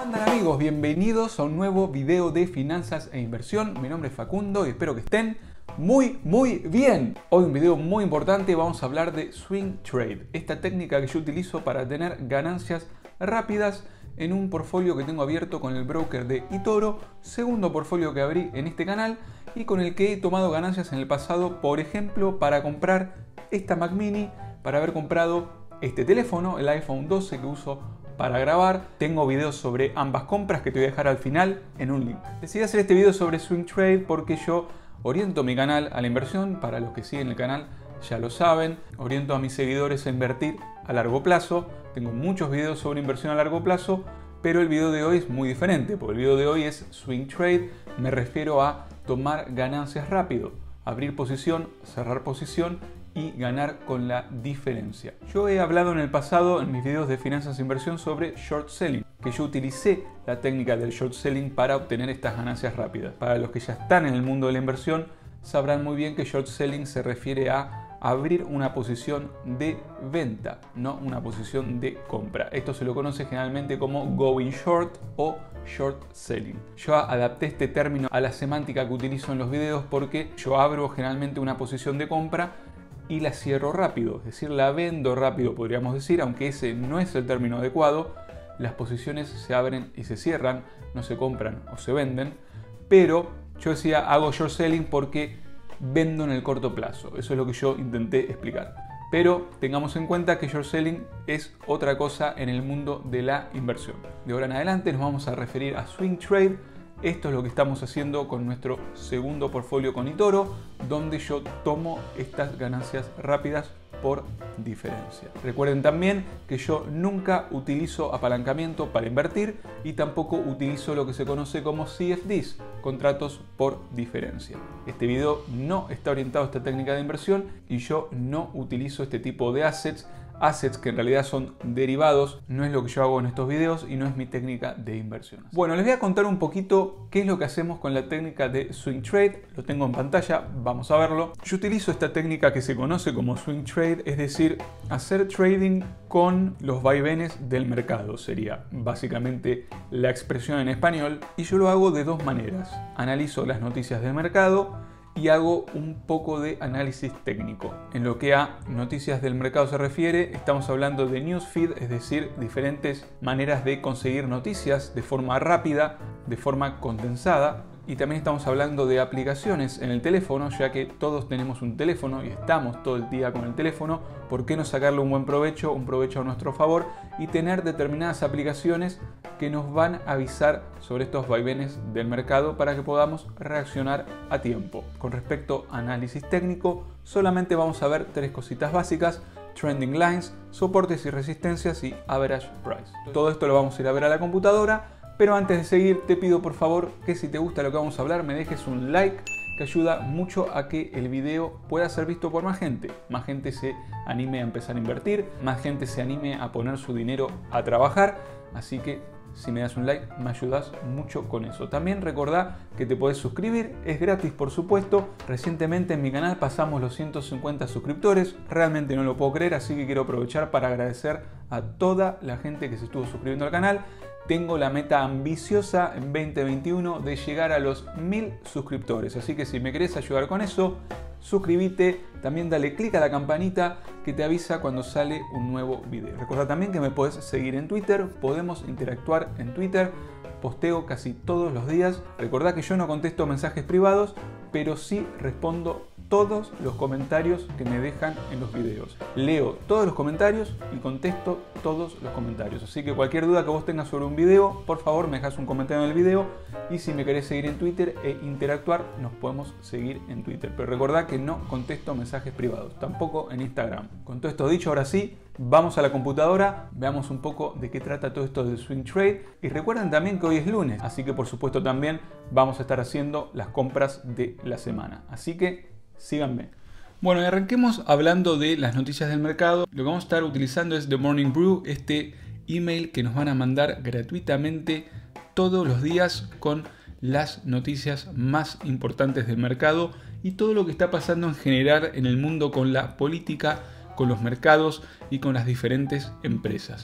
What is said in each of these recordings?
andan amigos? Bienvenidos a un nuevo video de finanzas e inversión. Mi nombre es Facundo y espero que estén muy bien. Hoy un video muy importante, vamos a hablar de Swing Trade, esta técnica que yo utilizo para tener ganancias rápidas en un portfolio que tengo abierto con el broker de eToro, segundo portfolio que abrí en este canal y con el que he tomado ganancias en el pasado, por ejemplo, para comprar esta Mac Mini, para haber comprado este teléfono, el iPhone 12 que uso para grabar. Tengo videos sobre ambas compras que te voy a dejar al final en un link. Decidí hacer este video sobre Swing Trade porque yo oriento mi canal a la inversión. Para los que siguen el canal ya lo saben, oriento a mis seguidores a invertir a largo plazo. Tengo muchos videos sobre inversión a largo plazo, pero el video de hoy es muy diferente, porque el video de hoy es Swing Trade. Me refiero a tomar ganancias rápido, abrir posición, cerrar posición y ganar con la diferencia. Yo he hablado en el pasado en mis videos de finanzas e inversión sobre short selling, que yo utilicé la técnica del short selling para obtener estas ganancias rápidas. Para los que ya están en el mundo de la inversión, sabrán muy bien que short selling se refiere a abrir una posición de venta, no una posición de compra. Esto se lo conoce generalmente como going short o short selling. Yo adapté este término a la semántica que utilizo en los videos porque yo abro generalmente una posición de compra y la cierro rápido, es decir, la vendo rápido, podríamos decir, aunque ese no es el término adecuado. Las posiciones se abren y se cierran, no se compran o se venden, pero yo decía hago short selling porque vendo en el corto plazo. Eso es lo que yo intenté explicar. Pero tengamos en cuenta que short selling es otra cosa en el mundo de la inversión. De ahora en adelante nos vamos a referir a swing trade. Esto es lo que estamos haciendo con nuestro segundo portfolio con eToro, donde yo tomo estas ganancias rápidas por diferencia. Recuerden también que yo nunca utilizo apalancamiento para invertir y tampoco utilizo lo que se conoce como CFDs, contratos por diferencia. Este video no está orientado a esta técnica de inversión y yo no utilizo este tipo de assets que en realidad son derivados. No es lo que yo hago en estos videos y no es mi técnica de inversiones. Bueno, les voy a contar un poquito qué es lo que hacemos con la técnica de swing trade. Lo tengo en pantalla, vamos a verlo. Yo utilizo esta técnica que se conoce como swing trade, es decir, hacer trading con los vaivenes del mercado. Sería básicamente la expresión en español, y yo lo hago de dos maneras. Analizo las noticias del mercado y hago un poco de análisis técnico. En lo que a noticias del mercado se refiere, estamos hablando de newsfeed, es decir, diferentes maneras de conseguir noticias de forma rápida, de forma condensada. Y también estamos hablando de aplicaciones en el teléfono, ya que todos tenemos un teléfono y estamos todo el día con el teléfono. ¿Por qué no sacarle un buen provecho, un provecho a nuestro favor y tener determinadas aplicaciones que nos van a avisar sobre estos vaivenes del mercado para que podamos reaccionar a tiempo? Con respecto a análisis técnico, solamente vamos a ver tres cositas básicas: trending lines, soportes y resistencias y average price. Todo esto lo vamos a ir a ver a la computadora. Pero antes de seguir, te pido por favor que si te gusta lo que vamos a hablar, me dejes un like, que ayuda mucho a que el video pueda ser visto por más gente se anime a empezar a invertir, más gente se anime a poner su dinero a trabajar. Así que si me das un like, me ayudas mucho con eso. También recordá que te podés suscribir, es gratis por supuesto. Recientemente en mi canal pasamos los 150 suscriptores, realmente no lo puedo creer, así que quiero aprovechar para agradecer a toda la gente que se estuvo suscribiendo al canal. Tengo la meta ambiciosa en 2021 de llegar a los 1000 suscriptores, así que si me querés ayudar con eso, suscríbete, también dale click a la campanita que te avisa cuando sale un nuevo video. Recuerda también que me podés seguir en Twitter, podemos interactuar en Twitter, posteo casi todos los días. Recordá que yo no contesto mensajes privados, pero sí respondo todos los comentarios que me dejan en los videos. Leo todos los comentarios y contesto todos los comentarios. Así que cualquier duda que vos tengas sobre un video, por favor me dejas un comentario en el video. Y si me querés seguir en Twitter e interactuar, nos podemos seguir en Twitter. Pero recordá que no contesto mensajes privados, tampoco en Instagram. Con todo esto dicho, ahora sí, vamos a la computadora, veamos un poco de qué trata todo esto del swing trade. Y recuerden también que hoy es lunes, así que por supuesto también vamos a estar haciendo las compras de la semana. Así que síganme. Bueno, y arranquemos hablando de las noticias del mercado. Lo que vamos a estar utilizando es The Morning Brew, este email que nos van a mandar gratuitamente todos los días con las noticias más importantes del mercado y todo lo que está pasando en general en el mundo con la política, con los mercados y con las diferentes empresas.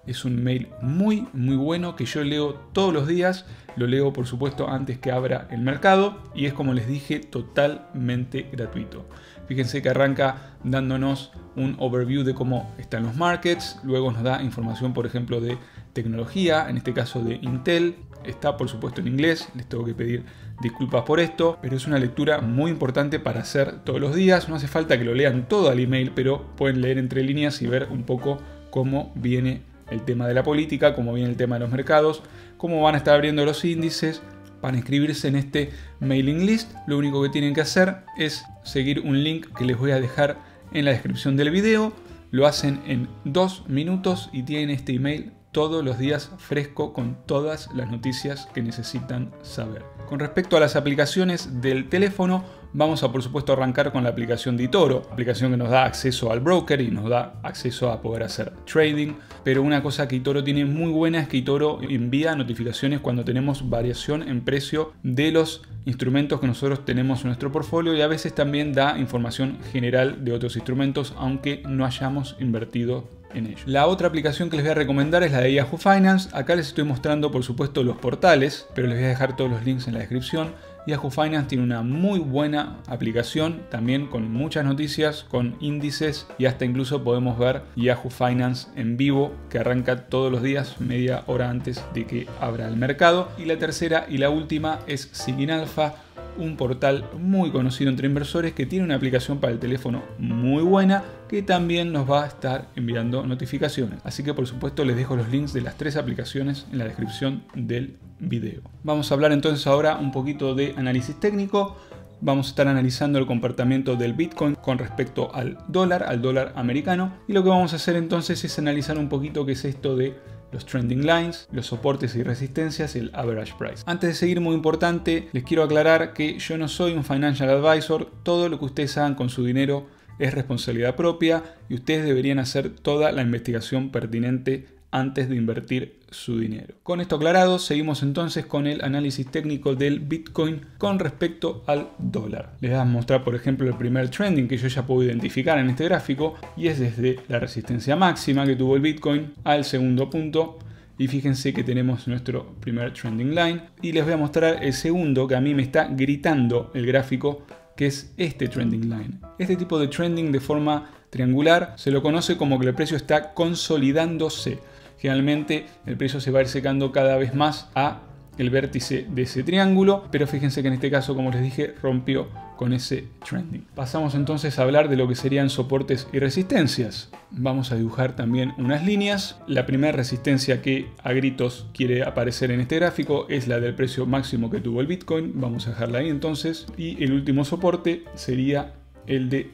Es un mail muy bueno que yo leo todos los días. Lo leo por supuesto antes que abra el mercado y es, como les dije, totalmente gratuito. Fíjense que arranca dándonos un overview de cómo están los markets, luego nos da información, por ejemplo, de tecnología, en este caso de Intel. Está por supuesto en inglés, les tengo que pedir disculpas por esto, pero es una lectura muy importante para hacer todos los días. No hace falta que lo lean todo al email, pero pueden leer entre líneas y ver un poco cómo viene el tema de la política, cómo viene el tema de los mercados, cómo van a estar abriendo los índices. Para inscribirse en este mailing list, lo único que tienen que hacer es seguir un link que les voy a dejar en la descripción del video. Lo hacen en 2 minutos y tienen este email todos los días fresco con todas las noticias que necesitan saber. Con respecto a las aplicaciones del teléfono, vamos a por supuesto arrancar con la aplicación de eToro, aplicación que nos da acceso al broker y nos da acceso a poder hacer trading. Pero una cosa que eToro tiene muy buena es que eToro envía notificaciones cuando tenemos variación en precio de los instrumentos que nosotros tenemos en nuestro portfolio, y a veces también da información general de otros instrumentos aunque no hayamos invertido en ello. La otra aplicación que les voy a recomendar es la de Yahoo Finance. Acá les estoy mostrando por supuesto los portales, pero les voy a dejar todos los links en la descripción. Yahoo Finance tiene una muy buena aplicación, también con muchas noticias, con índices, y hasta incluso podemos ver Yahoo Finance en vivo, que arranca todos los días media hora antes de que abra el mercado. Y la tercera y la última es Sigin Alpha, un portal muy conocido entre inversores que tiene una aplicación para el teléfono muy buena, que también nos va a estar enviando notificaciones. Así que por supuesto les dejo los links de las 3 aplicaciones en la descripción del video. Vamos a hablar entonces ahora un poquito de análisis técnico. Vamos a estar analizando el comportamiento del Bitcoin con respecto al dólar americano. Y lo que vamos a hacer entonces es analizar un poquito qué es esto de los trending lines, los soportes y resistencias y el average price. Antes de seguir, muy importante, les quiero aclarar que yo no soy un financial advisor. Todo lo que ustedes hagan con su dinero es responsabilidad propia y ustedes deberían hacer toda la investigación pertinente antes de invertir su dinero. Con esto aclarado, seguimos entonces con el análisis técnico del Bitcoin con respecto al dólar. Les voy a mostrar por ejemplo el primer trending que yo ya puedo identificar en este gráfico, y es desde la resistencia máxima que tuvo el Bitcoin al segundo punto. Y fíjense que tenemos nuestro primer trending line, y les voy a mostrar el segundo, que a mí me está gritando el gráfico, que es este trending line. Este tipo de trending de forma triangular se lo conoce como que el precio está consolidándose. Generalmente el precio se va a ir secando cada vez más a el vértice de ese triángulo, pero fíjense que en este caso, como les dije, rompió con ese trending. Pasamos entonces a hablar de lo que serían soportes y resistencias. Vamos a dibujar también unas líneas. La primera resistencia que a gritos quiere aparecer en este gráfico es la del precio máximo que tuvo el Bitcoin. Vamos a dejarla ahí entonces. Y el último soporte sería el de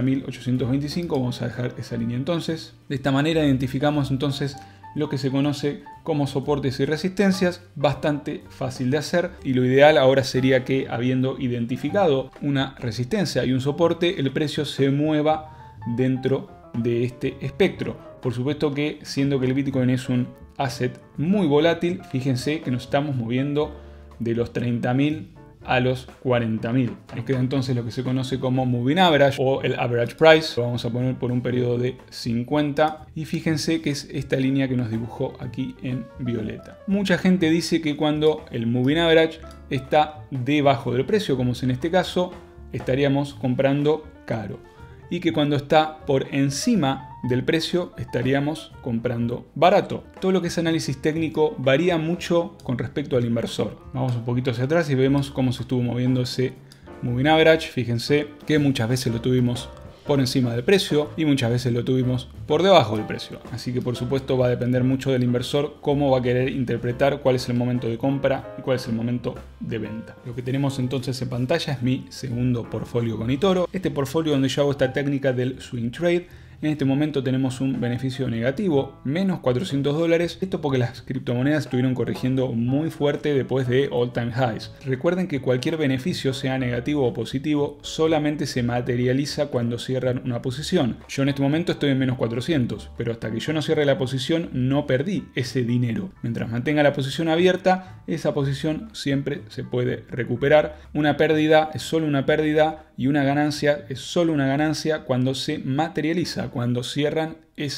30.825. Vamos a dejar esa línea entonces. De esta manera identificamos entonces lo que se conoce como soportes y resistencias, bastante fácil de hacer, y lo ideal ahora sería que, habiendo identificado una resistencia y un soporte, el precio se mueva dentro de este espectro. Por supuesto que, siendo que el Bitcoin es un asset muy volátil, fíjense que nos estamos moviendo de los 30.000 a los 40.000. Nos queda entonces lo que se conoce como Moving Average o el Average Price. Lo vamos a poner por un periodo de 50 y fíjense que es esta línea que nos dibujó aquí en violeta. Mucha gente dice que cuando el Moving Average está debajo del precio, como es en este caso, estaríamos comprando caro, y que cuando está por encima del precio estaríamos comprando barato. Todo lo que es análisis técnico varía mucho con respecto al inversor. Vamos un poquito hacia atrás y vemos cómo se estuvo moviendo ese Moving Average. Fíjense que muchas veces lo tuvimos por encima del precio y muchas veces lo tuvimos por debajo del precio. Así que por supuesto va a depender mucho del inversor cómo va a querer interpretar cuál es el momento de compra y cuál es el momento de venta. Lo que tenemos entonces en pantalla es mi segundo portfolio con eToro. Este portfolio donde yo hago esta técnica del swing trade. En este momento tenemos un beneficio negativo, menos $400. Esto porque las criptomonedas estuvieron corrigiendo muy fuerte después de all time highs. Recuerden que cualquier beneficio, sea negativo o positivo, solamente se materializa cuando cierran una posición. Yo en este momento estoy en menos 400, pero hasta que yo no cierre la posición no perdí ese dinero. Mientras mantenga la posición abierta, esa posición siempre se puede recuperar. Una pérdida es solo una pérdida y una ganancia es solo una ganancia cuando se materializa, cuando cierran esa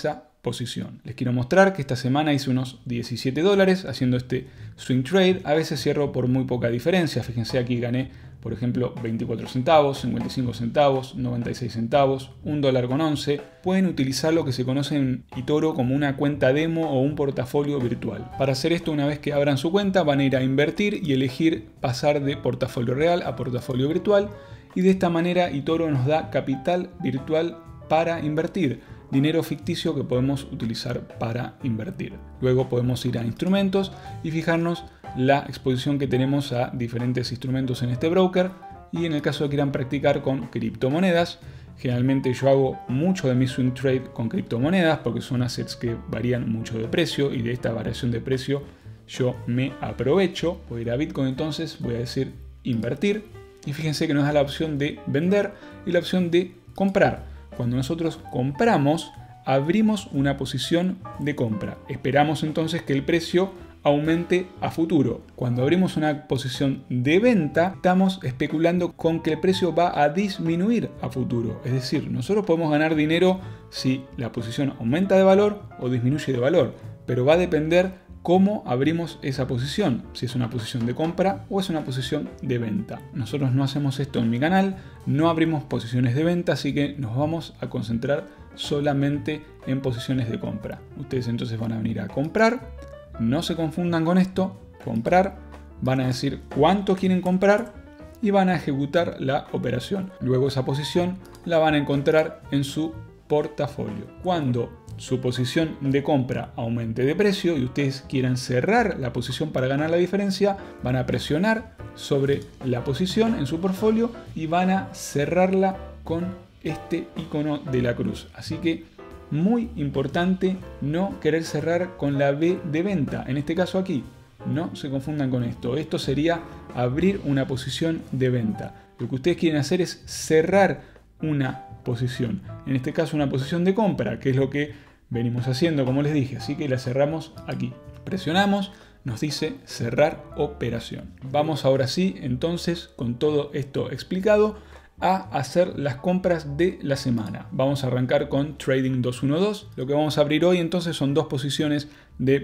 posición. Les quiero mostrar que esta semana hice unos 17 dólares haciendo este swing trade. A veces cierro por muy poca diferencia. Fíjense, aquí gané, por ejemplo, 24 centavos, 55 centavos, 96 centavos, $1.11. Pueden utilizar lo que se conoce en eToro como una cuenta demo o un portafolio virtual. Para hacer esto, una vez que abran su cuenta, van a ir a invertir y elegir pasar de portafolio real a portafolio virtual. Y de esta manera eToro nos da capital virtual para invertir, dinero ficticio que podemos utilizar para invertir. Luego podemos ir a instrumentos y fijarnos la exposición que tenemos a diferentes instrumentos en este broker, y en el caso de que quieran practicar con criptomonedas, generalmente yo hago mucho de mi swing trade con criptomonedas porque son assets que varían mucho de precio, y de esta variación de precio yo me aprovecho. Voy a ir a Bitcoin, entonces voy a decir invertir, y fíjense que nos da la opción de vender y la opción de comprar. Cuando nosotros compramos, abrimos una posición de compra. Esperamos entonces que el precio aumente a futuro. Cuando abrimos una posición de venta, estamos especulando con que el precio va a disminuir a futuro. Es decir, nosotros podemos ganar dinero si la posición aumenta de valor o disminuye de valor, pero va a depender cómo abrimos esa posición, si es una posición de compra o es una posición de venta. Nosotros no hacemos esto en mi canal, no abrimos posiciones de venta, así que nos vamos a concentrar solamente en posiciones de compra. Ustedes entonces van a venir a comprar, no se confundan con esto, comprar, van a decir cuánto quieren comprar y van a ejecutar la operación. Luego esa posición la van a encontrar en su portafolio. Cuando su posición de compra aumente de precio y ustedes quieran cerrar la posición para ganar la diferencia, van a presionar sobre la posición en su portfolio y van a cerrarla con este icono de la cruz. Así que muy importante no querer cerrar con la B de venta. En este caso aquí, no se confundan con esto. Esto sería abrir una posición de venta. Lo que ustedes quieren hacer es cerrar una posición. En este caso una posición de compra, que es lo que venimos haciendo, como les dije. Así que la cerramos aquí. Presionamos, nos dice cerrar operación. Vamos ahora sí, entonces, con todo esto explicado, a hacer las compras de la semana. Vamos a arrancar con Trading 212. Lo que vamos a abrir hoy entonces son dos posiciones de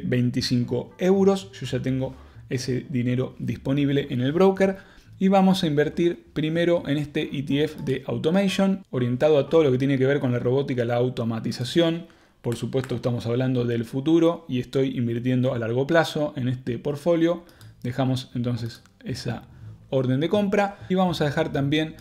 25 euros. Yo ya tengo ese dinero disponible en el broker. Y vamos a invertir primero en este ETF de Automation, orientado a todo lo que tiene que ver con la robótica, la automatización. Por supuesto estamos hablando del futuro y estoy invirtiendo a largo plazo en este portfolio. Dejamos entonces esa orden de compra y vamos a dejar también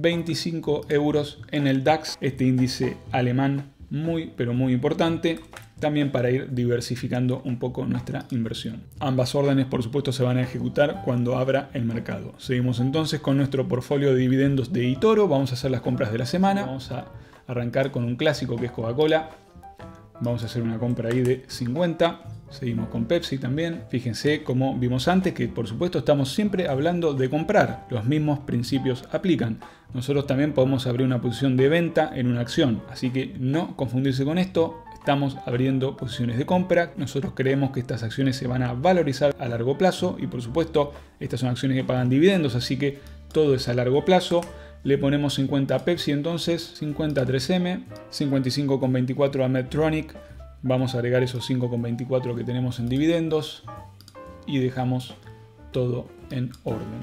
25 euros en el DAX, este índice alemán muy pero muy importante, también para ir diversificando un poco nuestra inversión. Ambas órdenes por supuesto se van a ejecutar cuando abra el mercado. Seguimos entonces con nuestro portfolio de dividendos de eToro. Vamos a hacer las compras de la semana. Vamos a arrancar con un clásico que es Coca-Cola. Vamos a hacer una compra ahí de 50. Seguimos con Pepsi también. Fíjense, como vimos antes, que por supuesto estamos siempre hablando de comprar. Los mismos principios aplican. Nosotros también podemos abrir una posición de venta en una acción. Así que no confundirse con esto. Estamos abriendo posiciones de compra. Nosotros creemos que estas acciones se van a valorizar a largo plazo. Y por supuesto, estas son acciones que pagan dividendos. Así que todo es a largo plazo. Le ponemos 50 a Pepsi entonces, 50 a 3M, 55,24 a Medtronic. Vamos a agregar esos 5,24 que tenemos en dividendos y dejamos todo en orden.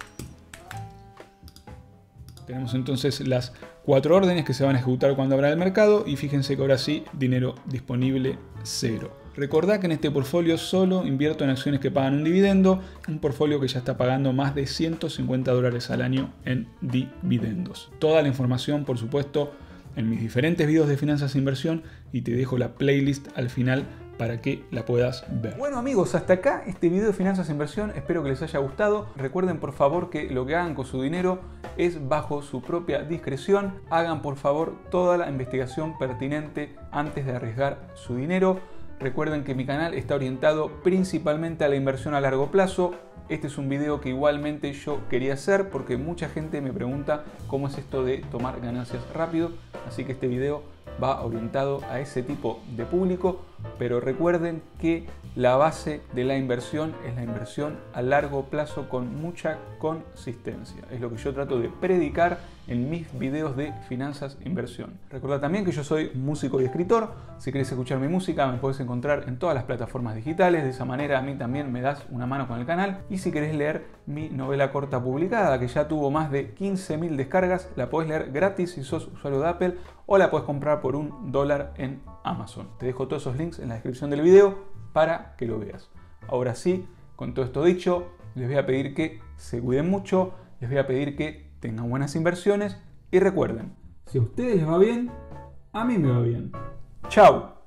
Tenemos entonces las 4 órdenes que se van a ejecutar cuando abra el mercado y fíjense que ahora sí, dinero disponible 0. Recordad que en este portfolio solo invierto en acciones que pagan un dividendo, un portfolio que ya está pagando más de 150 dólares al año en dividendos. Toda la información, por supuesto, en mis diferentes videos de finanzas e inversión, y te dejo la playlist al final para que la puedas ver. Bueno amigos, hasta acá este video de finanzas e inversión. Espero que les haya gustado. Recuerden por favor que lo que hagan con su dinero es bajo su propia discreción. Hagan por favor toda la investigación pertinente antes de arriesgar su dinero. Recuerden que mi canal está orientado principalmente a la inversión a largo plazo. Este es un video que igualmente yo quería hacer porque mucha gente me pregunta cómo es esto de tomar ganancias rápido. Así que este video va orientado a ese tipo de público. pero recuerden que la base de la inversión es la inversión a largo plazo con mucha consistencia. Es lo que yo trato de predicar en mis videos de finanzas e inversión. Recuerda también que yo soy músico y escritor. Si querés escuchar mi música me puedes encontrar en todas las plataformas digitales. De esa manera a mí también me das una mano con el canal. Y si querés leer mi novela corta publicada, que ya tuvo más de 15.000 descargas, la podés leer gratis si sos usuario de Apple o la podés comprar por $1 en Amazon. Te dejo todos esos links en la descripción del video para que lo veas. Ahora sí, con todo esto dicho, les voy a pedir que se cuiden mucho, les voy a pedir que tengan buenas inversiones y recuerden, si a ustedes les va bien, a mí me va bien. ¡Chao!